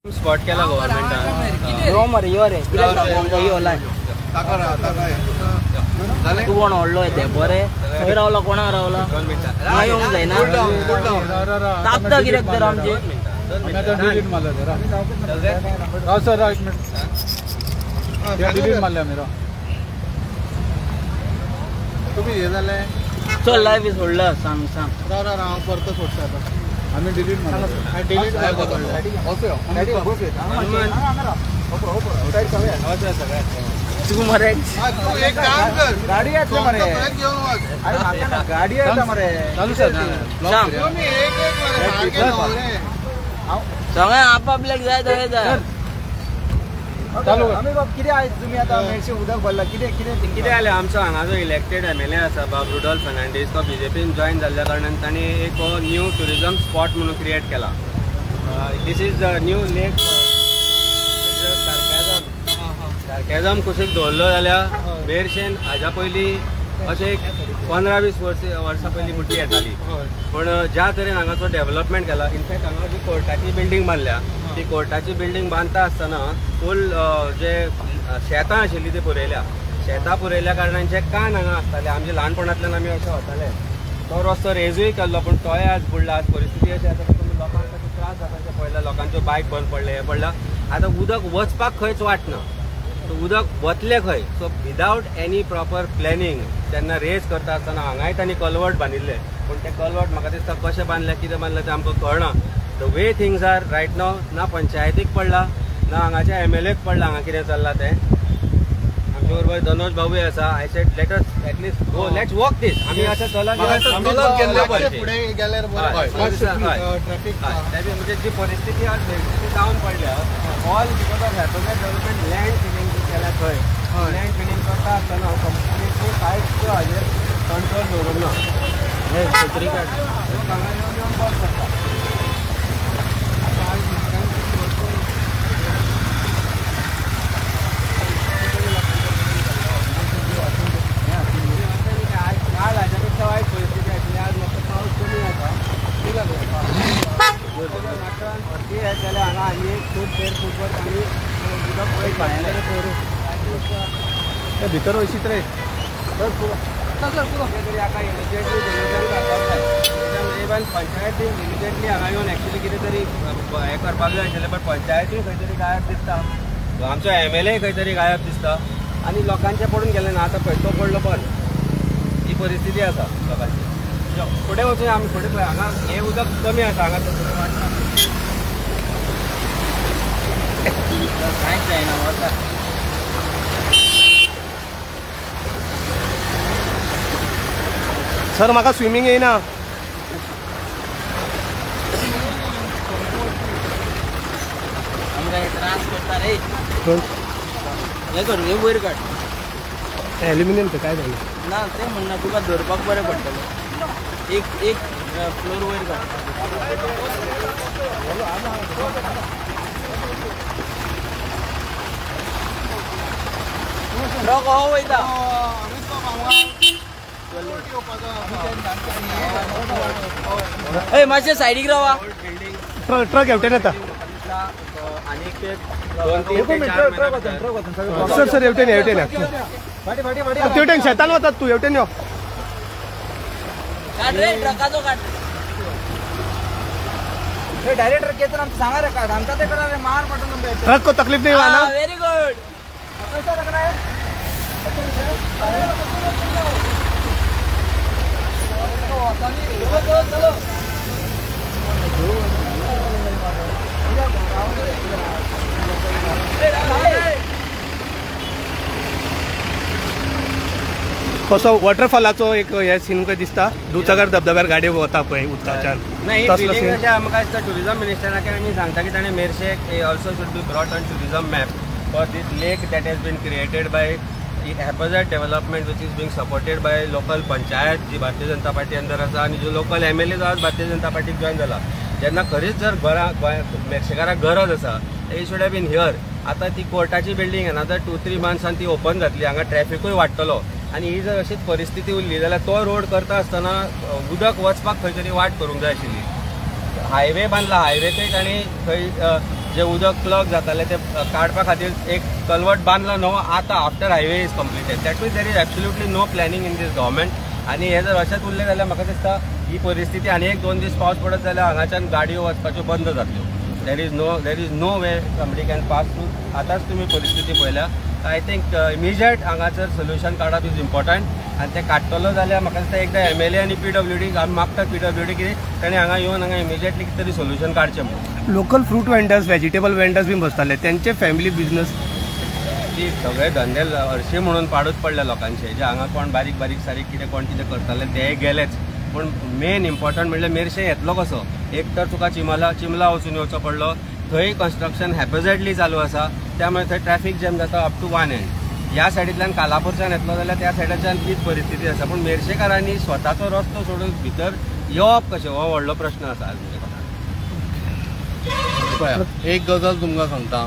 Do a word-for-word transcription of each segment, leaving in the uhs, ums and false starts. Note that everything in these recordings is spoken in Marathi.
स्पॉट केला गव्हर्नमेंटान यो मरे यो रे यो लाय तू कोण व्हडलो ते बरे खंय रावला कोणाक रावला हांगा येवंक जायना तापता कित्याक तर आमचे डिलीट मारला जरा राव सर राव एक मिनिट डिलीट मारल्या मी राव तुम्ही हे झालंय चल लाईव्ह बी सोडलं सांग सांग राव राव राव परत सोडतो आता आम्ही डिलीट मारला डिलीट तू मरे एक काम कर गाडी आहे मरे गाडी आहे मरे चालू सर सांग तुम्ही एक एक मरे सगळे आपापल्याक जाय थंय जाय चालू आम्ही बाब किती आहे तुम्ही आता मेडशी उदक भरला किती किती कितें जालें आमचो हांगा जो इलेक्टेड एम एल ए आसा बाब रुडॉल्फ फर्नांडीस तो बीजेपीन जॉइन जाल्ल्या कारणान तांणी एक न्यू टुरिजम स्पॉट म्हणून क्रिएट केला this is the new lake सारकेजम कुशीक दवरलो जाल्यार बेरशेन हाज्या पयलीं अशें एक पंदरा वीस वर्स वर्सां पयलीं मुठी येताली पूण ज्या तरेन हांगाचो डेव्हलपमेंट केला इनफॅक्ट हांगा जी कोर्टाची बिल्डींग बांदल्या ती कोर्टाची बिल्डींग बांदता आसतना फूल जे शेतां आशिल्लीं ती पुरयल्या शेतां पुरयल्या कारणान जे कान हांगा आसताले आमचे ल्हानपणांतल्यान आमी अशें वताले तो रस्तो रेजूय केल्लो पूण तोय आज बुडला आज परिस्थिती अशी आसा की लोकांक ताचो त्रास जाता ते पळयला लोकांच्यो बायक बंद पडले हे पडला आतां उदक वचपाक खंयच वाट ना उदक वतले खंय so without any proper planning तेन्ना रेस करता आसतना हांगाय तांणी कलवर्ट बांदिल्ले पूण ते कलवर्ट म्हाका दिसता कशें बांदले कितें बांदलें तें आमकां कळना the way things are right now ना पंचायतीक पडला ना हांगाच्या एम एल एक पडला हांगा कितें चल्लां तें आमचे बरोबर धनोज बाबूय आसा I said let us at least go let's walk this आमी अशें चलत फुडें गेल्यार ट्रॅफिक म्हणजे जी परिस्थिती आज परिस्थिती जावन पडल्या all because of happiness development land filling केल्या थंय लँड फिलिंग करता आसतना कंप्लिटली कांयच हाजेर कंट्रोल दवरूंक ना हे छत्री कार्ड हांगा येवन येवन बस करता काल हाज्यापेक्षा वायट परिस्थिती आशिल्ली आज मातसो पावस कमी आसा भरती हे जाल्यार हांगा आनी एक खूब फेर फुटबॉल आनी उदक पळय भायले ते भितर वयशीत रे तरी हाका इमिजिएटली डिलिजन करपाक जाय इवन पंचायतीन इमिजिएटली हांगा येवन एक्चुली कितें तरी हें करपाक जाय आशिल्लें बट पंचायतीन खंय तरी गायब दिसता आमचो एम एल ए खंय तरी गायब दिसता आनी लोकांचें पडून गेलें ना आतां खंयचो पडलो बंद ही परिस्थिती आसा लोकांची फुडें वचून आमी फुडें पळय हांगा हें उदक कमी आसा हांगा फुडें वाडटा कांयच जायना वता सर म्हाका स्विमींग येयना आमकां त्रास करता रे हे कर हे वयर काड एल्युमिनियम काय झालं ना ते म्हणना तुका धरपाक बरें पडटलें एक एक फ्लोर वयर काड ट्रक हो वयता ए मातशें सायडीक रावा ट्रक ट्रक हेवटेन येता सर सर हेवटेन हेवटेन हेवटेन शेतान वतात तू हेवटेन यो काड रे ट्रकाचो काड डायरेक्ट ट्रक येतो आमचं सांगा रे काढ आमचा ते करा रे मार पटून ट्रक को तकलीफ नहीं हुआ ना वेरी गुड कैसा लग रहा है चलो चलो कसो वॉटरफॉलाचो एक हे सीन कशें दिसता दुचागार धबधब्यार गाडयो वता पळय उदकाच्यान नाही फिलिंग अशें आमकां दिसता टुरिजम मिनिस्टराक आमी सांगता की ताणें मेरशेक also should be brought on tourism map for this lake that has been created by haphazard development which is being supported by local panchayat जी भारतीय जनता पार्टी अंडर आसा आनी जो लोकल एम एल ए जो आज भारतीय जनता पार्टीक जॉइन जाला जेन्ना खरीच जर घरा गोंय मेरशेकाराक गरज आसा he should have been here आतां ती कोर्टाची बिल्डींग अनदर टू थ्री मंथ्सान ती ओपन जातली हांगा ट्रॅफिकूय वाडटलो आनी ही जर अशीच परिस्थिती उरली जाल्यार तो रोड करता आसतना उदक वचपाक खंय तरी वाट करूंक जाय आशिल्ली हायवे बांदला हायवेकय तांणी खंय जे उदक क्लग जाताले ते काडपा खातीर एक कल्वर्ट बांदलो नवो आतां after highway is completed. That means there is absolutely no planning in this government आनी हे जर अशेंच उरलें जाल्यार म्हाका दिसता ही परिस्थिती आनी एक दोन दीस पावस पडत जाल्यार हांगाच्यान गाडयो वचपाच्यो बंद जातल्यो. There is no there is no way somebody can pass through. आतांच तुमी परिस्थिती पळयल्या. आय थिंक इमिजिएट हांगासर सोल्युशन काडप इज इम्पॉर्टंट आनी ते काडटलो जाल्यार म्हाका दिसता एकदां एम एल ए आनी पी डब्ल्यू डी आमी मागतात पी डब्ल्यू डी कितें ताणें हांगा येवन हांगा इमिजिएटली कितें तरी सोल्युशन काडचें म्हणून. Local fruit vendors vegetable vendors बी बसताले त्यांचे फॅमिली बिझनेस ती सगळे धंदे हरशीं म्हणून पाडूच पडले लोकांचे. जे हांगा कोण बारीक बारीक सारीक कितें कोण कितें करताले ते गेलेच. पूण मेन इम्पॉर्टंट म्हणल्यार मेरशें येतलो कसो. एक तर तुका चिमला चिमला वचून येवचो पडलो. थंय कन्स्ट्रक्शन हॅपझेडली चालू आसा त्यामुळे थंय ट्रॅफिक जॅम जाता अप टू वन एंड. ह्या सायडींतल्यान कालापूरच्यान येतलो जाल्यार त्या सायडाच्यान तीच परिस्थिती आसा. पूण मेरशेकारांनी स्वताचो रस्तो सोडून भितर येवप कशें हो व्हडलो प्रश्न आसा आज. एक गजाल तुमकां सांगता.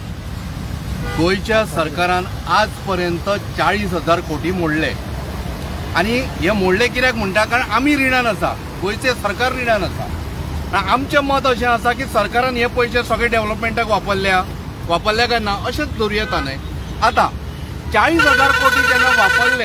गोंयच्या सरकारान आज पर्यंत चाळीस हजार कोटी मोडले आनी हे मोडले कित्याक म्हणटा कारण आमी रिणान आसा. गोंयचे सरकार रिणान आसा. आमचें मत अशें आसा की सरकारान हे पयशे सगळे डेव्हलपमेंटाक वापरल्या वापरल्या काय ना अशेंच धरूं येता न्हय. आतां चाळीस हजार कोटी जेन्ना वापरले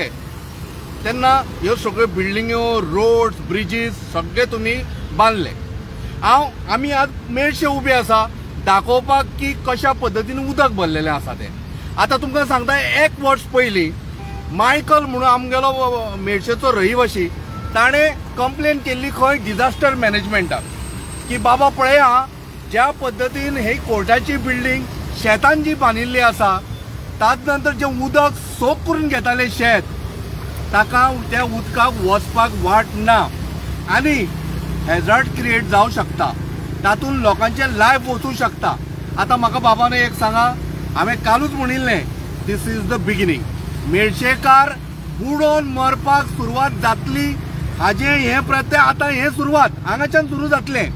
तेन्ना ह्यो सगळ्यो बिल्डिंग्यो रोड्स ब्रिजीस सगळे तुमी बांदले. हांव आमी आज मेळशे उबे आसा दाखोवपाक की कशा पद्दतीन उदक भरलेलें आसा तें. आतां तुमकां सांगता एक वर्स पयलीं मायकल म्हणून आमगेलो मेळशेचो रहिवाशी ताणें कंप्लेन केल्ली खंय डिझास्टर मॅनेजमेंटाक की बाबा पळया ज्या पद्दतीन हे कोर्टाची बिल्डींग शेतान जी बांदिल्ली आसा ताच नंतर जे उदक सोक करून घेताले शेत ताका त्या उदकाक वचपाक वाट ना आनी हॅझार्ड क्रिएट जावं शकता. तातूंत लोकांचे लायफ वचूं शकता. आतां म्हाका बाबान एक सांगा हांवें कालूच म्हणिल्लें दीस इज द बिगिनींग. मेळशेकार बुडोवन मरपाक सुरवात जातली हाजें हें प्रत्यय आतां हें सुरवात हांगाच्यान सुरू जातलें.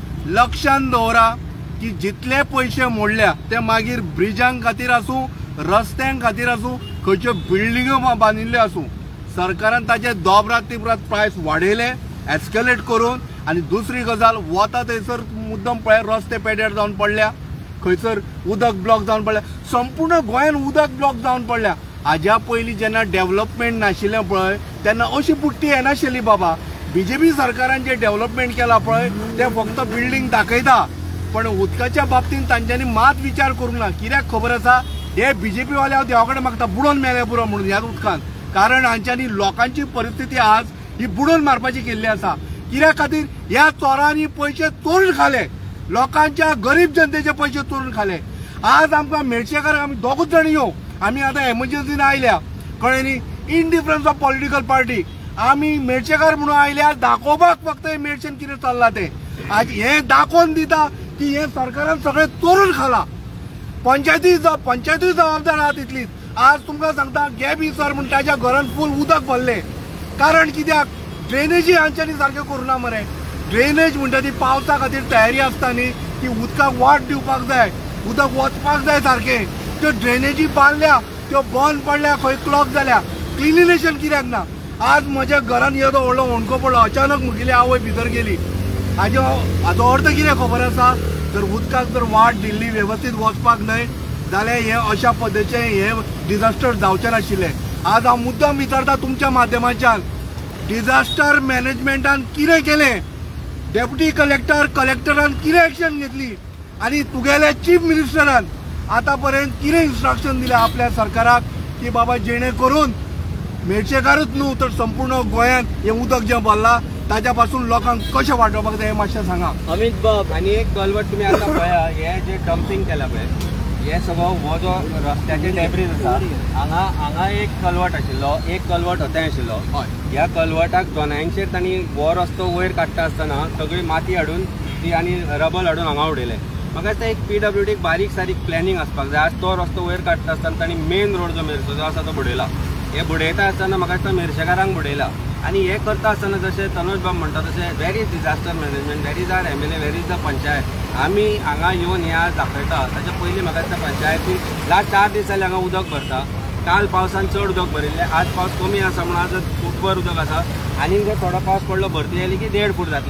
लक्षांत दवरा की जितले पयशे मोडल्या ते मागीर ब्रिजां खातीर आसूं रस्त्यां खातीर आसूं खंयच्यो बिल्डिंग्यो बांदिल्ल्यो आसूं सरकारान ताचे दोबरात तिबरात प्रायस वाडयले एस्केलेट करून. आनी दुसरी गजाल वता थंयसर मुद्दम पळय रस्ते पेड्यार जावन पडल्या खंयसर उदक ब्लॉक जावन पडल्या. संपूर्ण गोंयान उदक ब्लॉक जावन पडल्या. हाज्या पयलीं जेन्ना डेव्हलपमेंट नाशिल्लें पळय तेन्ना अशी बुट्टी येनाशिल्ली बाबा. बीजेपी सरकारान जे डेव्हलपमेंट केला पळय ते फक्त बिल्डींग दाखयता पण उदकाच्या बाबतींत तांच्यांनी मात विचार करूंक ना. कित्याक खबर आसा हे बीजेपी वाले हांव देवा कडेन मागता बुडोवन मेले पुरो म्हणून ह्या उदकान. कारण हांच्यांनी लोकांची परिस्थिती आज ही बुडोवन मारपाची केल्ली आसा. कित्या खातीर ह्या चोरांनी पयशे चोरून खाले. लोकांच्या गरीब जनतेचे पयशे चोरून खाले. आज आमकां मेळशेकाराक आमी दोगूच जाण येवं आमी आतां एमर्जन्सीन आयल्या कळ्ळें न्ही. In difference of political party आमी मेळशेकार म्हणून आयल्या दाखोवपाक फक्त हे मेळशेन कितें चल्लां तें. आज हे दाखोवन दिता की हे सरकारान सगळें चोरून खाला. पंचायती पंचायतूय जबाबदार आहा तितलीच. आज तुमकां सांगता गॅबी सर म्हणटा ताच्या घरान फूल उदक भरलें. कारण कित्याक ड्रेनेजी हांच्यांनी सारकें करूना मरे. ड्रेनेज म्हणटा ती पावसा खातीर तयारी आसता न्ही ती उदकाक वाट दिवपाक जाय उदक वचपाक जाय सारकें. त्यो ड्रेनेजी बांदल्या त्यो बंद पडल्या खंय क्लॉक जाल्या क्लिनिनेशन कित्याक ना. आज म्हज्या घरान येदो व्हडलो होणको पडलो अचानक म्हगेली आवय भितर गेली. हाजो हाजो अर्थ कितें खबर आसा जर उदकाक जर वाट दिल्ली वेवस्थीत वचपाक न्हय जाल्यार हे अशा पद्दतीचें हे डिझास्टर जावचें नाशिल्लें. आज हांव मुद्दम विचारता तुमच्या माध्यमाच्यान डिझास्टर मॅनेजमेंटान कितें केलें. डेप्युटी कलेक्टर कलेक्टरान कितें एक्शन घेतली आनी तुगेले चीफ मिनिस्टरान आतां पर्यंत कितें इन्स्ट्रक्शन दिल्या आपल्या सरकाराक की बाबा जेणे करून मेळशेकारूच न्हू तर संपूर्ण गोंयांत हे उदक जें भरलां ताच्या पासून लोकांक कशें वाटोवपाक जाय हें मातशें सांगा. अमित बाब आनी एक कल्वर्ट तुमी आतां पळया हे जे डंपिंग केलां पळय हे सगळो हो जो रस्त्याचे डॅब्रीज आसा हांगा हांगा एक कल्वर्ट आशिल्लो एक कल्वर्ट हथंय आशिल्लो. ह्या कल्वर्टाक दोनांयचेर तांणी हो रस्तो वयर काडटा आसतना सगळी माती हाडून ती आनी रबल हाडून हांगा उडयलें. म्हाका दिसता एक पी डब्ल्यू डीक बारीक सारीक प्लॅनिंग आसपाक जाय. आज तो रस्तो वयर काडटा आसतना तांणी मेन रोड जो मेरचो आसा तो बुडयला. हे बुडयता आसतना म्हाका दिसता मेरशेकारांक बुडयला. आनी हे करता आसतना जशें तनोज बाब म्हणटा तशें where is disaster management where is our M L A where is the panchayat. आमी हांगा येवन ह्या दाखयता ताच्या पयलीं म्हाका दिसता पंचायतीन लास्ट चार दीस जाले हांगा उदक भरता. काल पावसान चड उदक भरिल्लें आज पावस कमी आसा म्हणून आज फूटभर उदक आसा. आनीक जर थोडो पावस पडलो भरती आयली की देड फूट जातले.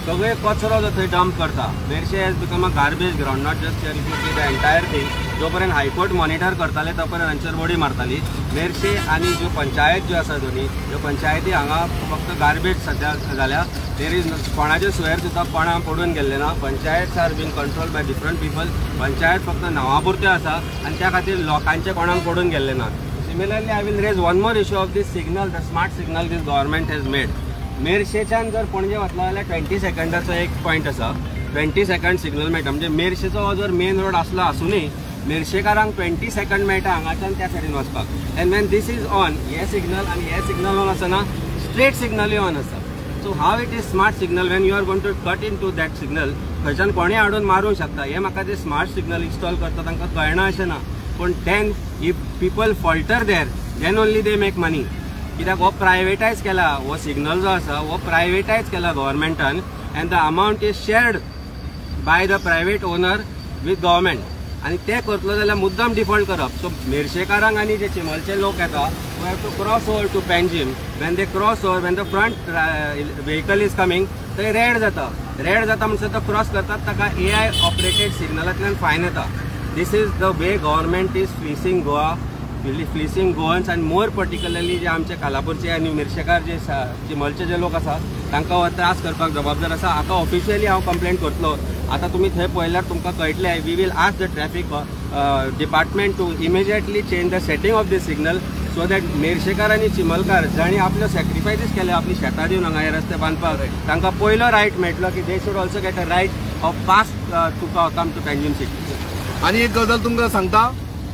सगळे कचरो जो थंय डंप करता. Merces has become a garbage ground, not just here if you see the entire thing. जो पर्यंत हायकोर्ट मॉनिटर करताले तो पर्यंत हांचेर बडी मारताली. मेरशे आनी ज्यो पंचायत ज्यो आसा दोनी ह्यो पंचायती हांगा फक्त गार्बेज सद्या जाल्या. देर इज कोणाचे सुयेर सुद्दां कोणा पडून गेल्ले ना. Panchayat are been control by different people. Panchayat फक्त नांवापुरत्यो आसा आनी त्या खातीर लोकांचे कोणाक पडून गेल्ले ना. Similarly I will raise one more issue of this signal, the smart signal this government has made. मेरशेच्यान जर पणजे वतलो जाल्यार ट्वेंटी सेकंडाचो एक पॉयंट आसा. ट्वेंटी सेकंड सिग्नल मेळटा म्हणजे मेरशेचो हो जर मेन रोड आसलो आसुनूय मेरशेकारांक ट्वेंटी सेकंड मेळटा हांगाच्यान त्या सायडीन वचपाक. And when this is on हे सिग्नल आनी हे सिग्नल ऑन आसना स्ट्रेट सिग्नलूय ऑन आसा. So how it is smart signal when you are going to cut in to that signal. खंयच्यान कोणेय हाडून मारूंक शकता. हे म्हाका ते स्मार्ट सिग्नल इन्स्टॉल करता तांकां कळना अशें ना. पूण then if people falter there then only they make money. कित्याक हो प्रायवेटायज केला, हो सिग्नल जो आसा हो प्रायवेटायज केला गव्हर्मेंटान and the amount is shared by the private owner with government. आनी ते करतलो जाल्यार मुद्दम डिफॉल्ट करप. सो मेरशेकारांक आनी जे चिमलचे लोक येता we have to cross over to Panjim. When they cross over when the front vehicle is coming थंय रेड जाता. रेड जाता म्हणसर तो क्रॉस करतात ताका ए आय ऑपरेटेड सिग्नलांतल्यान फायन येता. This is the way government is fleecing Goa, fleecing Goans आनी मोर पर्टिक्युलरली जे आमचे कालापूरचे आनी मिरशेकार जे चिमलचे जे लोक आसा तांकां हो त्रास करपाक जबाबदार आसा. हाका ऑफिशियली हांव कंप्लेंट करतलो. आतां तुमी थंय पळयल्यार तुमकां कळटलें. We will ask the traffic department to immediately change the setting of this signal so that मेरशेकार आनी चिमलकार जांणी आपल्यो सॅक्रिफायसीस केले आपली शेतां दिवन हांगा हे रस्ते बांदपाक तांकां पयलो रायट मेळटलो की they should also get a right of pass to come to Panjim city. आनी एक गजाल तुमकां सांगता,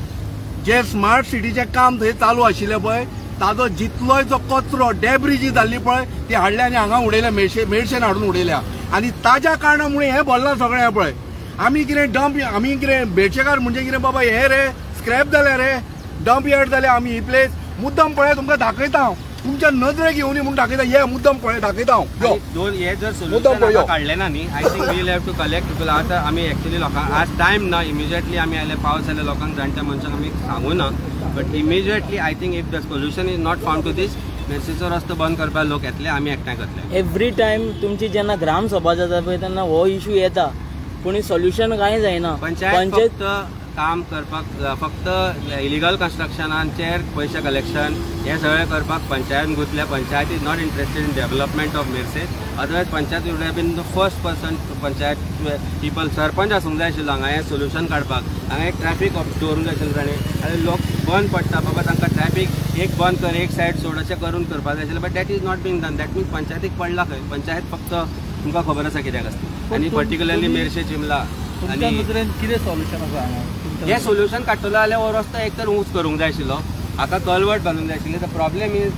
जे स्मार्ट सिटीचे काम थंय चालू आशिल्ले पळय ताजो जितलोय जो कचरो डेब्री जी जाल्ली पळय ती हाडल्या आनी हांगा उडयल्या, मेळशे मेळशेन हाडून उडयल्या. आनी ताज्या कारणामुळे हे भरला सगळें हे पळय. आमी कितें डंप आमी कितें बेडशेकार म्हणजे कितें बाबा हे रे स्क्रॅप जाले रे डंप यार्ड जाले आमी ही प्लेस मुद्दम पळय तुमकां दाखयता हांव. तुमच्या नजरेक येवनी म्हणून दाखयता हे मुद्दम पळय दाखयता हांव. दोन हे जर सोल्युशन काढले ना न्ही I think will have to collect people. आतां आमी एक्चुअली लोकांक आज टायम ना इमिजिएटली आमी आयले पावस आयले लोकांक जाणट्या मनशांक आमी सांगू ना. But immediately I think if the solution is not found to this मेरशेचो रस्तो बंद करपाक लोक येतले आमी एकठांय करतले. एवरी टायम तुमची जेन्ना ग्रामसभा जाता पळय तेन्ना हो इश्यू येता पूण सोल्युशन कांय जायना. पंचायत काम करपाक फक्त इलिगल कन्स्ट्रक्शनांचेर पयशे कलेक्शन हे सगळें करपाक पंचायत गुंतल्या. Panchayat is not interested in development of Merces. Otherwise panchayat would have been the first person panchayat people sarpanch आसूंक जाय आशिल्लो हांगा हें सोल्युशन काडपाक. हांगा एक ट्रॅफिक ऑफिस दवरूंक जाय आशिल्लें ताणें आनी लोक बंद पडटा बाबा तांकां ट्रॅफिक एक बंद कर एक सायड सोड अशें करून करपाक जाय आशिल्लें. But that is not been done. That means पंचायतीक पडला खंय. पंचायत फक्त तुमकां खबर आसा कित्याक आसता. आनी पर्टिक्युलरली मेरशे चिमला तुमच्या नजरेन कितें सोल्युशन आसा हांगा? हे सोल्युशन काडटलो जाल्यार हो रस्तो एक तर उंच करूंक जाय आशिल्लो. हाका कलवर्ट बांदूंक जाय आशिल्ले. द प्रॉब्लेम इज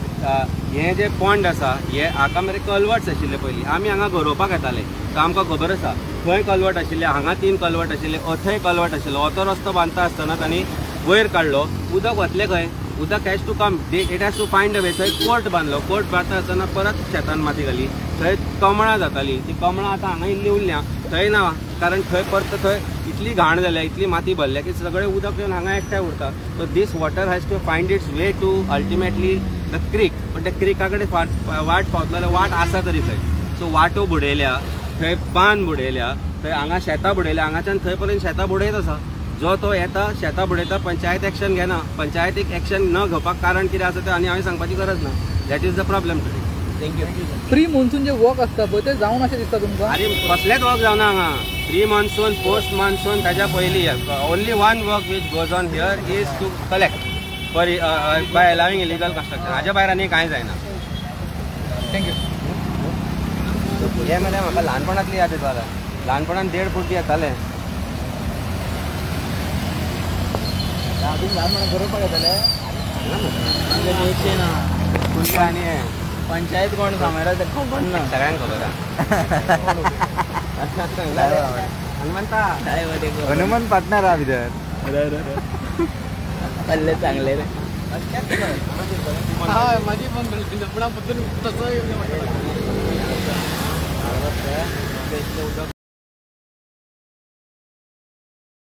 हे जे पॉंड आसा हे हाका मरे कलवर्ट्स आशिल्ले पयलीं. आमी हांगा गरोवपाक येताले सो आमकां खबर आसा खंय कलवर्ट आशिल्ले. हांगा तीन कलवर्ट आशिल्ले, अथंय कलवर्ट आशिल्लो. हो तो रस्तो बांदता आसतना तांणी वयर काडलो. उदक वतलें खंय? उदक has to come it has to find a way. थंय कोर्ट बांदलो. कोर्ट बांदता आसतना परत शेतान माती घाली. थंय कमळां जातालीं. ती कमळां आतां हांगा इल्लीं उरल्या थंय ना कारण थंय परत थंय इतली घाण जाल्या इतली माती भरल्या की सगळें उदक येवन हांगा एकठांय उरता. So this water has to find its way to ultimately the creek. पण त्या क्रिका कडेन वाट पावतलो जाल्यार वाट आसा तरी थंय. सो वाटो बुडयल्या, थंय बांद बुडयल्या, थंय हांगा शेतां बुडयल्या. हांगाच्यान थंय पर्यंत शेतां बुडयत आसा. जो तो येता शेतां बुडयता पंचायत एक्शन घेना. पंचायतीक एक्शन न घेवपाक कारण कितें आसा तें आनी हांवें सांगपाची गरज ना. That is the problem today. Thank you. Pre monsoon जे वर्क आसता पळय ते जावन अशें दिसता तुमकां? आरे कसलेच वर्क जावना हांगा. प्री मॉन्सून पोस्ट मॉन्सून ताच्या पयलीं only one work which goes on here is to collect for by allowing illegal construction. हाज्या भायर आनी कांय जायना. थँक्यू. हे मरे म्हाका ल्हानपणांतली याद येता. ल्हानपणांत देड फूट येताले. गरोवपाक येताले कुल्ले आनी हे पंचायत कोण सांगता तें खबर ना. सगळ्यांक खबर हनुमंता हनुमान पार्टनर हा भितर पल्ले चांगले रे. माझी पण